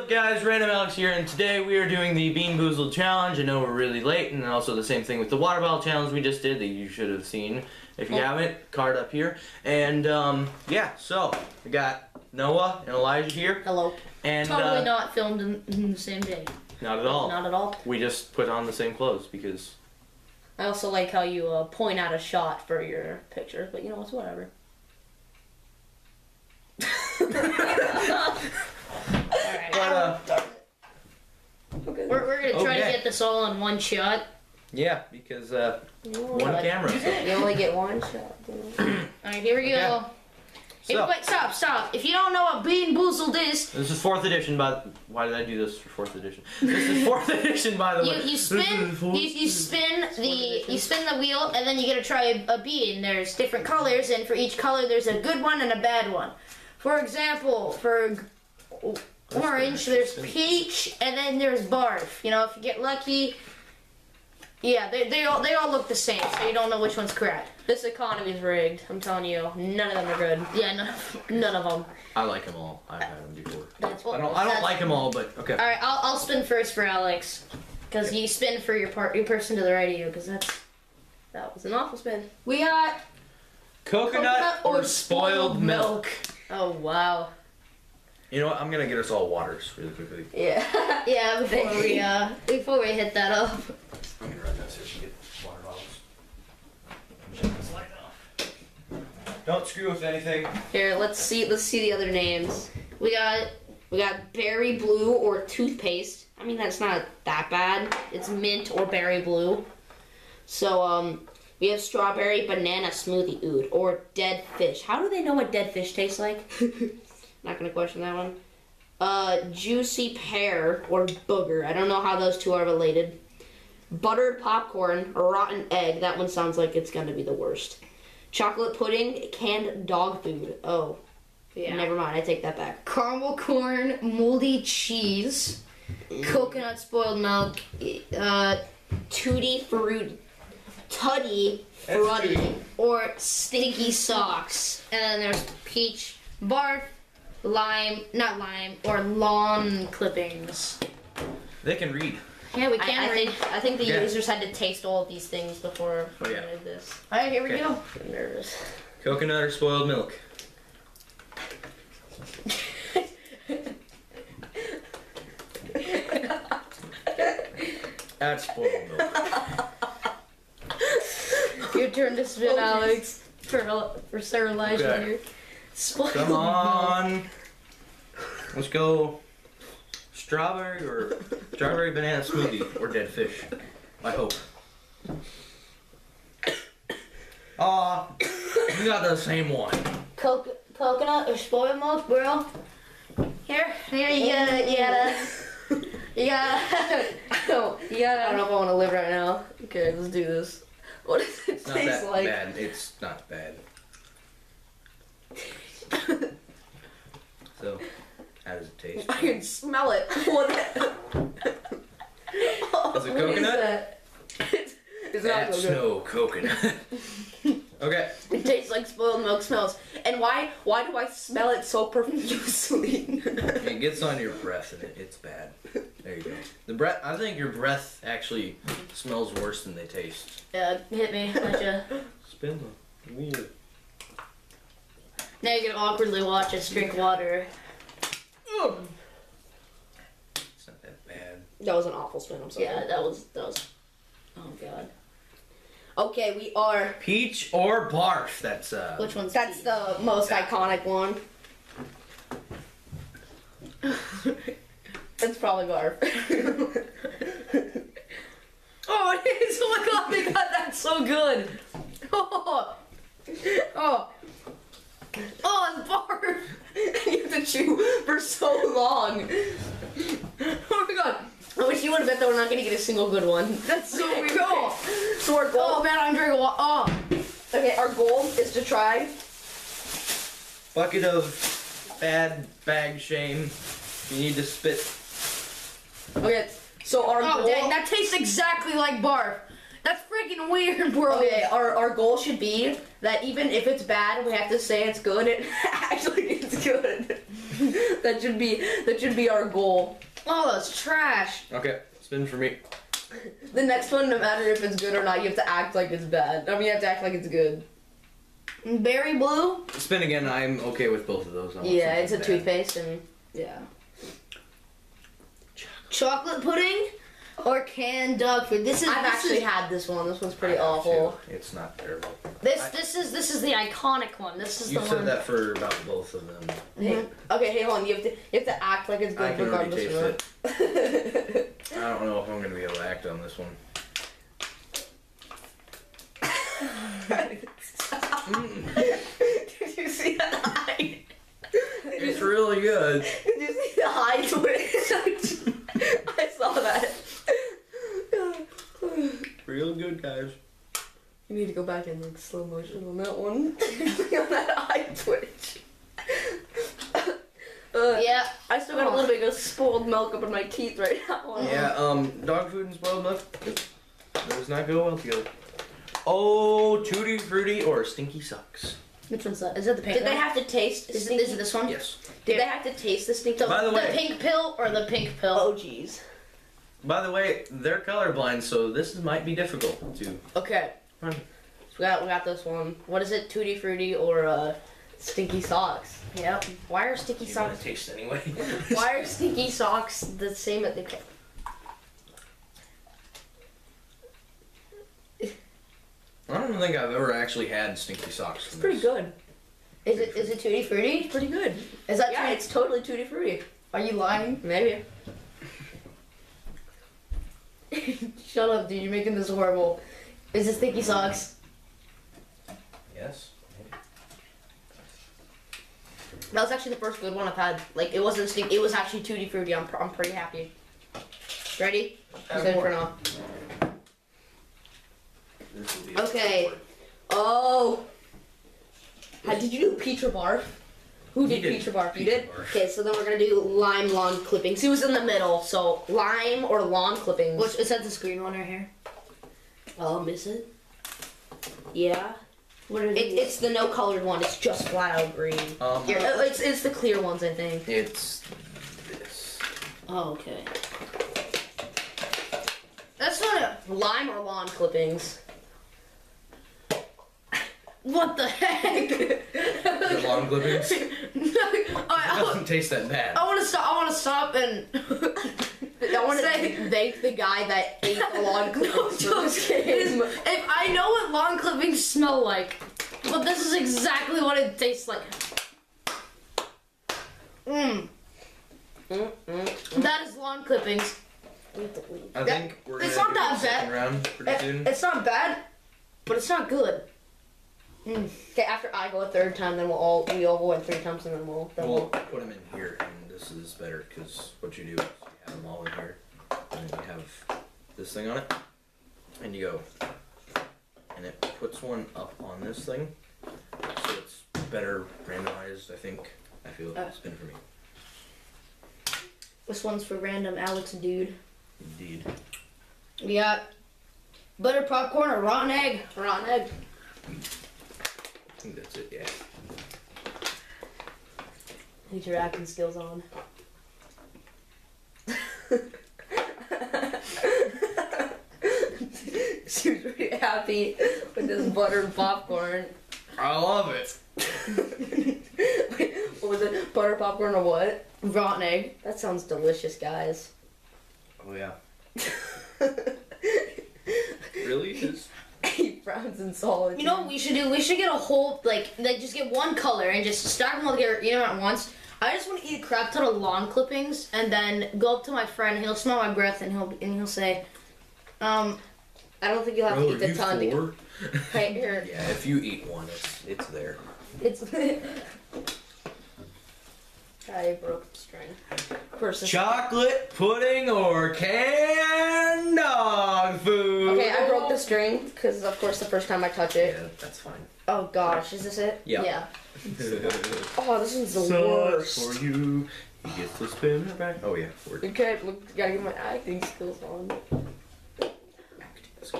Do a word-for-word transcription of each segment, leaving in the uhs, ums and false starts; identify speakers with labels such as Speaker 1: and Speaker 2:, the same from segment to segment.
Speaker 1: up, guys? Random Alex here, and today we are doing the Bean Boozled Challenge. I know we're really late, and also the same thing with the Water Bottle Challenge we just did that you should have seen. If you oh. haven't, card up here. And, um, yeah, so, we got Noah and Elijah here.
Speaker 2: Hello.
Speaker 1: And,
Speaker 2: totally
Speaker 1: uh,
Speaker 2: not filmed in, in the same day.
Speaker 1: Not at all.
Speaker 2: Not at all.
Speaker 1: We just put on the same clothes, because...
Speaker 2: I also like how you uh, point out a shot for your picture, but you know, it's whatever. Alright.
Speaker 1: But, uh,
Speaker 2: okay. We're, we're gonna try
Speaker 1: okay.
Speaker 2: to get this all in one shot.
Speaker 1: Yeah, because, uh, one
Speaker 2: what?
Speaker 1: camera. So.
Speaker 2: You only get one shot. Alright, here we go.
Speaker 1: Okay. So,
Speaker 2: if, wait, stop, stop. If you don't know what Bean Boozled is...
Speaker 1: This is fourth edition, but why did I do this for fourth edition? This is fourth edition, by the
Speaker 2: you,
Speaker 1: way.
Speaker 2: You spin, you, you spin the, you spin the wheel, and then you get to try a, a bean. There's different colors, and for each color, there's a good one and a bad one. For example, for orange, there's peach, and then there's barf. You know, if you get lucky, yeah, they they all they all look the same, so you don't know which one's correct. This economy's rigged. I'm telling you, none of them are good. Yeah, none of, none of them.
Speaker 1: I like them all. I've had them before.
Speaker 2: That's what,
Speaker 1: I don't. I don't like them all, but okay.
Speaker 2: All right, I'll I'll spin first for Alex, because you spin for your part, your person to the right of you, because that's that was an awful spin. We got
Speaker 1: coconut,
Speaker 2: coconut
Speaker 1: or,
Speaker 2: or
Speaker 1: spoiled, spoiled milk. milk.
Speaker 2: Oh wow.
Speaker 1: You know what? I'm gonna get us all waters really quickly.
Speaker 2: Yeah. Yeah. Before we uh before we hit that up.
Speaker 1: I'm gonna run downstairs and get water bottles. Shut this light off. Don't screw with anything.
Speaker 2: Here, let's see. Let's see the other names. We got we got berry blue or toothpaste. I mean, that's not that bad. It's mint or berry blue. So um, we have strawberry banana smoothie oud or dead fish. How do they know what dead fish tastes like? Not gonna question that one. Uh, juicy pear or booger. I don't know how those two are related. Buttered popcorn or rotten egg. That one sounds like it's gonna be the worst. Chocolate pudding, canned dog food. Oh, yeah. Never mind. I take that back. Caramel corn, moldy cheese, mm. coconut spoiled milk, uh, tutti frutti, tutti frutti, or stinky socks. And then there's peach, barf, lime, not lime, or lawn clippings.
Speaker 1: They can read.
Speaker 2: Yeah, we can
Speaker 3: I, I
Speaker 2: read.
Speaker 3: think I think the
Speaker 1: yeah.
Speaker 3: users had to taste all of these things before
Speaker 1: oh,
Speaker 3: we
Speaker 1: yeah.
Speaker 3: did this.
Speaker 2: All right, here we
Speaker 1: okay.
Speaker 2: go.
Speaker 3: I'm nervous.
Speaker 1: Coconut or spoiled milk? That's spoiled milk.
Speaker 2: Your turn to spin, oh, Alex. For for Sir Elijah
Speaker 1: okay.
Speaker 2: here. Spoiled
Speaker 1: Come on. Let's go. Strawberry or strawberry banana smoothie or dead fish. I hope. Aw, you got the same one.
Speaker 2: Co coconut or spoiled milk, bro. Here, here you gotta, you gotta, you gotta. No, you gotta. I don't know if I want to live right now. Okay, let's do this. What does it
Speaker 1: it's
Speaker 2: taste
Speaker 1: not that
Speaker 2: like?
Speaker 1: Bad. It's not bad. So, how does it taste?
Speaker 2: I can smell it. What? Oh,
Speaker 1: is it coconut?
Speaker 2: It's, it's
Speaker 1: That's
Speaker 2: not
Speaker 1: no coconut. Okay.
Speaker 2: It tastes like spoiled milk smells. And why? Why do I smell it so profusely?
Speaker 1: It gets on your breath and it, it's bad. There you go. The breath. I think your breath actually smells worse than they taste.
Speaker 2: Yeah, hit me. Gotcha.
Speaker 1: Spin the wheel.
Speaker 2: Now you can awkwardly watch us drink water.
Speaker 1: Oh. It's not that bad.
Speaker 3: That was an awful spin. I'm sorry.
Speaker 2: Yeah, that was that was. Oh god. Okay, we are.
Speaker 1: Peach or barf? That's uh.
Speaker 2: Which one's?
Speaker 3: That's
Speaker 2: peach?
Speaker 3: the most
Speaker 1: that.
Speaker 3: iconic one.
Speaker 2: It's probably barf. Oh, it is! Oh my god, they got that so good. Oh, oh, oh, it's barf. You have to chew for so long. Oh my god. I wish you would have bet that we're not gonna get a single good one. That's so weird. Cool.
Speaker 3: So our goal.
Speaker 2: Oh man, I'm drinking water. Oh.
Speaker 3: Okay, our goal is to try.
Speaker 1: Bucket of bad bag shame. You need to spit.
Speaker 3: Okay, so our
Speaker 2: Oh
Speaker 3: goal.
Speaker 2: dang, that tastes exactly like barf. That's freaking weird, bro.
Speaker 3: Okay, our our goal should be that even if it's bad, we have to say it's good. It actually is good. That should be that should be our goal.
Speaker 2: Oh, that's trash.
Speaker 1: Okay, spin for me.
Speaker 3: The next one, no matter if it's good or not, you have to act like it's bad. I mean, you have to act like it's good.
Speaker 2: Berry blue.
Speaker 1: Spin again. I'm okay with both of those. I want
Speaker 3: Yeah, it's a
Speaker 1: something bad.
Speaker 3: toothpaste, and yeah.
Speaker 2: Chocolate pudding or canned dog food. This is.
Speaker 3: I've
Speaker 2: this
Speaker 3: actually
Speaker 2: is,
Speaker 3: had this one. This one's pretty
Speaker 1: I have
Speaker 3: awful.
Speaker 1: to. It's not terrible.
Speaker 2: This
Speaker 1: I-
Speaker 2: this is this is the iconic one. This is
Speaker 1: You
Speaker 2: the
Speaker 1: said
Speaker 2: one.
Speaker 1: that for about both of them.
Speaker 3: Hey, okay, hey, hold on. You have to you have to act like it's good
Speaker 1: I can already
Speaker 3: regardless
Speaker 1: taste
Speaker 3: of
Speaker 1: it. I don't know if I'm gonna be able to act on this one.
Speaker 3: Did you see that eye?
Speaker 1: It's really good.
Speaker 3: Did you see the eye twitch? I saw that.
Speaker 1: Real good, guys.
Speaker 3: You need to go back in like slow motion on that one. On that eye twitch. Uh,
Speaker 2: Yeah.
Speaker 3: I still got a little bit of spoiled milk up in my teeth right now.
Speaker 1: Yeah, um, dog food and spoiled milk does not go well together. Oh, Tutti Frutti or Stinky Socks.
Speaker 2: Which one's that? Is that the pink
Speaker 3: Did
Speaker 2: one?
Speaker 3: they have to taste?
Speaker 2: Is, it-
Speaker 3: stinky-
Speaker 2: is it this one?
Speaker 1: Yes.
Speaker 3: Did they have to taste the stinky?
Speaker 2: The,
Speaker 1: By the way-
Speaker 2: pink pill or the pink pill?
Speaker 3: Oh jeez.
Speaker 1: By the way, they're colorblind, so this is, might be difficult to.
Speaker 3: Okay. So we got we got this one. What is it? Tutti Frutti or uh, Stinky Socks?
Speaker 2: Yep. Why are sticky
Speaker 1: You're gonna
Speaker 2: socks?
Speaker 1: taste anyway.
Speaker 3: Why are Stinky Socks the same at the?
Speaker 1: I don't think I've ever actually had Stinky Socks.
Speaker 3: It's
Speaker 1: from
Speaker 3: pretty
Speaker 1: this.
Speaker 3: good. Is it is it Tutti Frutti? It's pretty good.
Speaker 2: Is that
Speaker 3: Yeah,
Speaker 2: true?
Speaker 3: it's totally Tutti Frutti.
Speaker 2: Are you lying?
Speaker 3: Maybe.
Speaker 2: Shut up, dude. You're making this horrible. Is it sticky socks?
Speaker 1: Yes.
Speaker 3: That was actually the first good one I've had. Like it wasn't stink. It was actually Tutti Frutti. I'm pr- I'm pretty happy. Ready?
Speaker 1: Have
Speaker 3: Good
Speaker 1: more.
Speaker 3: for now.
Speaker 1: This will be
Speaker 3: Okay. Oh. How did you do peach or barf? Who
Speaker 1: He
Speaker 3: did,
Speaker 1: did
Speaker 3: peach or barf? You
Speaker 1: peach
Speaker 3: did?
Speaker 1: or barf.
Speaker 3: Okay, so then we're gonna do lime lawn clippings. He was in the middle, so lime or lawn clippings.
Speaker 2: Which is that the screen one right here?
Speaker 3: Um, is it? Yeah.
Speaker 2: What are
Speaker 3: It,
Speaker 2: these?
Speaker 3: it's the no colored one. It's just flat out green.
Speaker 1: Um,
Speaker 3: Here, uh, it's it's the clear ones, I think.
Speaker 1: it's this.
Speaker 2: Oh, okay.
Speaker 3: That's not a lime or lawn clippings.
Speaker 2: What the heck?
Speaker 1: The lawn clippings. It
Speaker 2: I,
Speaker 1: doesn't taste that bad.
Speaker 2: I want to stop. I want to stop and.
Speaker 3: I want to
Speaker 2: Say-
Speaker 3: thank the guy that ate the lawn clippings for this
Speaker 2: It is-
Speaker 3: game.
Speaker 2: if I know what lawn clippings smell like, but this is exactly what it tastes like. Mmm.
Speaker 3: Mm, mm, mm.
Speaker 2: That is lawn clippings.
Speaker 1: I think we're gonna
Speaker 2: it's not
Speaker 1: do
Speaker 2: that
Speaker 1: the second
Speaker 2: bad.
Speaker 1: round pretty soon.
Speaker 3: It- it's not bad, but it's not good.
Speaker 2: Mm.
Speaker 3: Okay, after I go a third time, then we'll all we all go in three times, and then we'll then
Speaker 1: We'll
Speaker 3: we'll.
Speaker 1: put them in here, and this is better because what you do is you have them all in here, and then you have this thing on it, and you go, and it puts one up on this thing, so it's better randomized. I think. I feel
Speaker 2: Uh.
Speaker 1: it's been for me.
Speaker 2: This one's for random Alex dude.
Speaker 1: Indeed.
Speaker 2: We got butter popcorn or rotten egg.
Speaker 3: Rotten egg.
Speaker 1: I think that's it. Yeah.
Speaker 3: Need your acting skills on. She was pretty happy with this buttered popcorn.
Speaker 1: I love it.
Speaker 3: Wait, what was it? Butter popcorn or what?
Speaker 2: Rotten egg.
Speaker 3: That sounds delicious, guys.
Speaker 1: Oh yeah. Really? Is
Speaker 3: He frowns in solitude.
Speaker 2: You know what we should do? We should get a whole like like just get one color and just stack them all together, you know, at once. I just want to eat a crap ton of lawn clippings and then go up to my friend. He'll smell my breath and he'll and he'll say, um,
Speaker 3: I don't think you'll have
Speaker 1: Bro,
Speaker 3: to eat
Speaker 1: are
Speaker 3: the
Speaker 1: you
Speaker 3: ton to
Speaker 1: four?
Speaker 3: Right here.
Speaker 1: Yeah, if you eat one, it's it's there.
Speaker 3: It's. I broke the string. Versus.
Speaker 1: Chocolate pudding or canned dog food?
Speaker 3: Okay, I broke the string because, of course, the first time I touch it.
Speaker 1: Yeah, that's fine.
Speaker 3: Oh gosh, is this it?
Speaker 1: Yeah.
Speaker 3: Yeah. Oh, this one's the
Speaker 1: Sucks
Speaker 3: worst.
Speaker 1: for you. He gets to spin her back. Oh yeah, word.
Speaker 3: Okay, look, gotta get my acting skills on.
Speaker 1: Acting skills.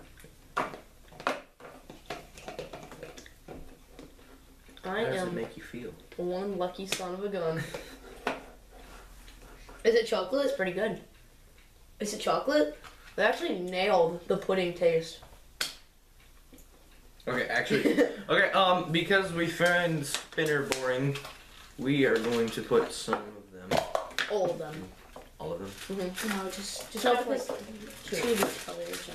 Speaker 3: I
Speaker 1: How does it
Speaker 3: am.
Speaker 1: make you feel?
Speaker 3: One lucky son of a gun. Is it chocolate?
Speaker 2: It's pretty good.
Speaker 3: Is it chocolate? They actually nailed the pudding taste.
Speaker 1: Okay, actually, okay. Um, because we find spinner boring, we are going to put some of them.
Speaker 3: All of them.
Speaker 1: All of them.
Speaker 3: Mm-hmm.
Speaker 2: No, just just
Speaker 3: So
Speaker 2: have like
Speaker 3: put
Speaker 2: two
Speaker 3: two.
Speaker 2: colors. And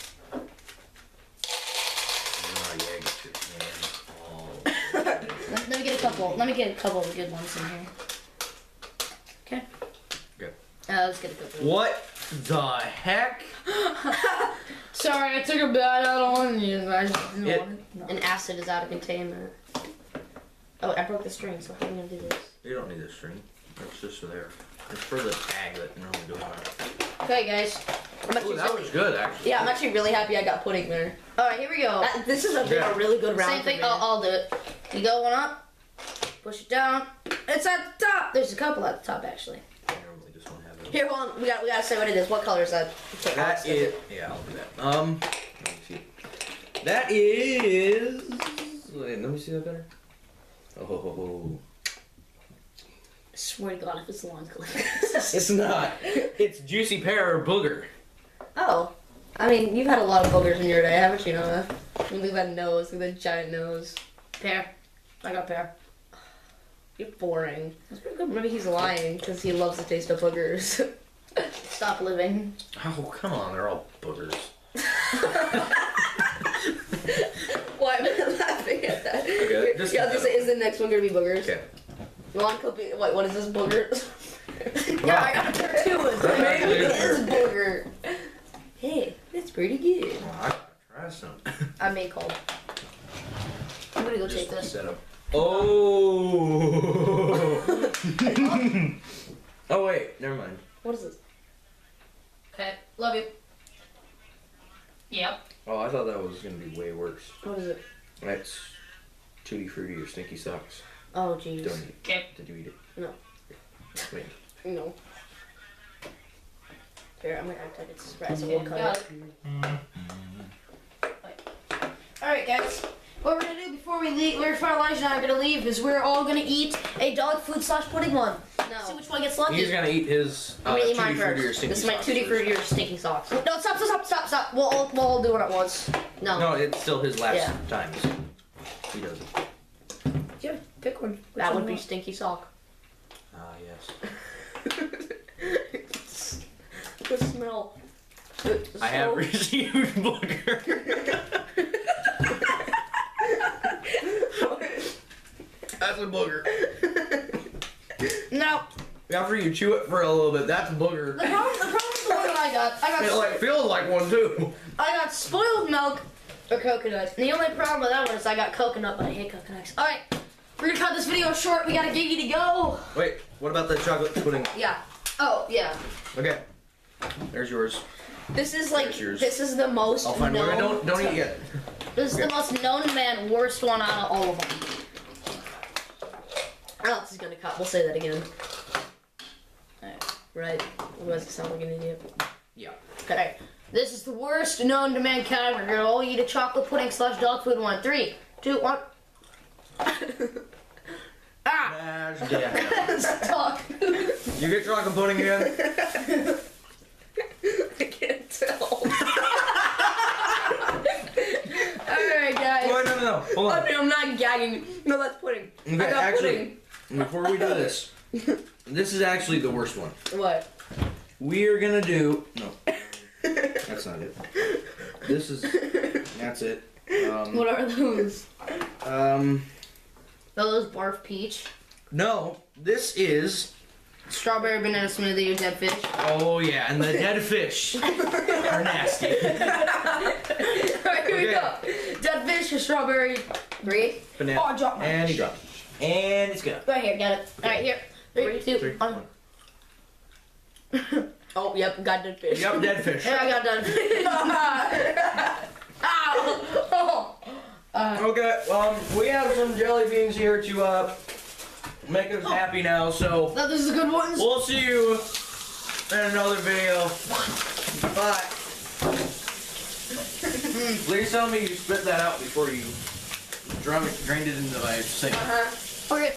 Speaker 1: Oh yeah, get your hands all.
Speaker 2: let, let me get a couple. Let me get a couple of good ones in here. Okay.
Speaker 1: Good.
Speaker 2: Uh, let's get a couple.
Speaker 1: What the heck?
Speaker 3: Sorry, I took a bite out on you. I just didn't
Speaker 1: It-
Speaker 3: want it. No.
Speaker 2: An acid is out of containment. Oh, I broke the string, so how am I gonna do this?
Speaker 1: You don't need this string. That's just for there. It's for the tag that normally goes on.
Speaker 2: Okay, guys. I'm
Speaker 1: Ooh,
Speaker 2: actually
Speaker 1: that
Speaker 2: really.
Speaker 1: was good, actually.
Speaker 3: Yeah, I'm actually really happy I got pudding there.
Speaker 2: All right, here we go.
Speaker 3: That, this is a,
Speaker 1: Yeah.
Speaker 3: a really good round.
Speaker 2: Same thing.
Speaker 3: for me.
Speaker 2: I'll, I'll do it. You go one up. Push it down. It's at the top. There's a couple at the top, actually.
Speaker 1: I normally just want to have it.
Speaker 3: Here, hold on. We got we gotta say what it is. What color is that? Okay, I'll
Speaker 1: That
Speaker 3: stick
Speaker 1: is.
Speaker 3: it.
Speaker 1: Yeah, I'll do that. Um, let me see. That is. Wait, let me see that better. Oh, ho, ho, ho.
Speaker 2: I swear to God, if it's long clip.
Speaker 1: It's not. It's juicy pear or booger.
Speaker 3: Oh, I mean, you've had a lot of boogers in your day, haven't you, Noah? Look at that nose. Look at that giant nose.
Speaker 2: Pear. I got pear.
Speaker 3: You're boring.
Speaker 2: That's pretty good.
Speaker 3: Maybe he's lying because he loves the taste of boogers.
Speaker 2: Stop living.
Speaker 1: Oh, come on. They're all boogers.
Speaker 3: Why am I laughing at that?
Speaker 1: Okay, just-
Speaker 3: yeah, I was gonna say, is the next one gonna be boogers?
Speaker 1: Okay.
Speaker 3: You want copy? Wait, what is this booger?
Speaker 2: Yeah, I got pear too.
Speaker 3: Maybe it is booger. Hey, it's pretty good.
Speaker 1: Oh, I gotta try some.
Speaker 2: I made cold. I'm gonna go take
Speaker 1: Just
Speaker 2: this.
Speaker 1: set up. Oh. Oh wait, never mind.
Speaker 3: What is this?
Speaker 2: Okay, love you. Yep.
Speaker 1: Oh, I thought that was gonna be way worse.
Speaker 3: What is it?
Speaker 1: That's Tutti Frutti or Stinky Socks.
Speaker 3: Oh, jeez.
Speaker 1: Don't eat.
Speaker 2: Okay.
Speaker 1: Did you eat it?
Speaker 3: No.
Speaker 1: Wait.
Speaker 3: No. Here, I'm gonna act like it's a surprise and we'll cut
Speaker 2: Got
Speaker 3: it.
Speaker 2: Alright, guys. What we're gonna do before we leave, we're Elijah and I are gonna leave, is we're all gonna eat a dog food slash pudding one. See
Speaker 3: No.
Speaker 2: which one gets lucky.
Speaker 1: He's gonna eat his uh,
Speaker 2: I'm gonna eat
Speaker 1: Tutti
Speaker 2: mine
Speaker 1: Frutti or
Speaker 2: first.
Speaker 1: Stinky
Speaker 2: This is my
Speaker 1: Socks
Speaker 2: Tutti
Speaker 1: first.
Speaker 2: Frutti or stinky socks. No, stop, stop, stop, stop, stop. We'll all, we'll all do it at once. No.
Speaker 1: No, it's still his last
Speaker 2: Yeah.
Speaker 1: time. He does it.
Speaker 2: Yeah, pick one. Which
Speaker 3: That
Speaker 2: one
Speaker 3: would be
Speaker 2: you want?
Speaker 3: stinky sock.
Speaker 1: Ah, yes.
Speaker 3: The smell. It's
Speaker 1: I have
Speaker 3: so-
Speaker 1: received booger. That's a booger.
Speaker 2: No.
Speaker 1: After you chew it for a little bit, that's booger.
Speaker 2: The problem, the problem with the one that I got, I got,
Speaker 1: It like feels like one too.
Speaker 2: I got spoiled milk or coconut. And the only problem with that one is I got coconut, but I hate coconuts. All right, we're gonna cut this video short. We got a giggy to go.
Speaker 1: Wait, what about the chocolate pudding?
Speaker 2: Yeah. Oh yeah.
Speaker 1: Okay, there's yours.
Speaker 3: This is like,
Speaker 1: There's yours.
Speaker 3: this is the most
Speaker 1: I'll find one.
Speaker 3: known-
Speaker 1: Don't don't eat yet.
Speaker 2: This is the
Speaker 1: Okay.
Speaker 2: most known man, worst one out of all of them.
Speaker 3: Alex is gonna cut. We'll say that again.
Speaker 2: Alright.
Speaker 3: Right. Otherwise, it sound like an idiot.
Speaker 1: Yeah.
Speaker 2: Okay. This is the worst known to mankind. We're gonna all eat a chocolate pudding slash dog food one. Three, two, one. Ah!
Speaker 1: That's death.
Speaker 2: Stop.
Speaker 1: You get chocolate pudding again?
Speaker 3: I can't tell.
Speaker 2: Alright, guys.
Speaker 1: Wait, no, no, no. Hold
Speaker 3: I
Speaker 1: on.
Speaker 3: mean, I'm not gagging. No, that's pudding. I
Speaker 1: Okay,
Speaker 3: got
Speaker 1: actually, before we do this, this is actually the worst one.
Speaker 3: pudding. What?
Speaker 1: We are gonna do no. That's not it. This is. That's it. Um,
Speaker 2: What are those?
Speaker 1: um.
Speaker 2: Are those barf peach?
Speaker 1: No, this is.
Speaker 2: Strawberry banana smoothie or dead fish?
Speaker 1: Oh yeah, and the dead fish are nasty.
Speaker 3: Alright, here we
Speaker 1: Okay.
Speaker 3: go. Dead fish or strawberry. Three.
Speaker 1: Banana.
Speaker 2: Oh, I dropped mine.
Speaker 1: And he dropped. it. And it's gone.
Speaker 2: Right here, got it. Alright, here. Three, two,
Speaker 1: Three,
Speaker 2: one.
Speaker 1: one.
Speaker 3: Oh, yep, got dead fish.
Speaker 1: Yep, dead fish.
Speaker 2: There, I got done.
Speaker 3: Ow!
Speaker 2: Uh,
Speaker 1: Okay, um, we have some jelly beans here to uh make us happy now. So
Speaker 2: Now this is a good one.
Speaker 1: we'll see you in another video. Bye. Please tell me you spit that out before you drum it, drained it into my sink.
Speaker 3: Uh-huh.
Speaker 2: Okay.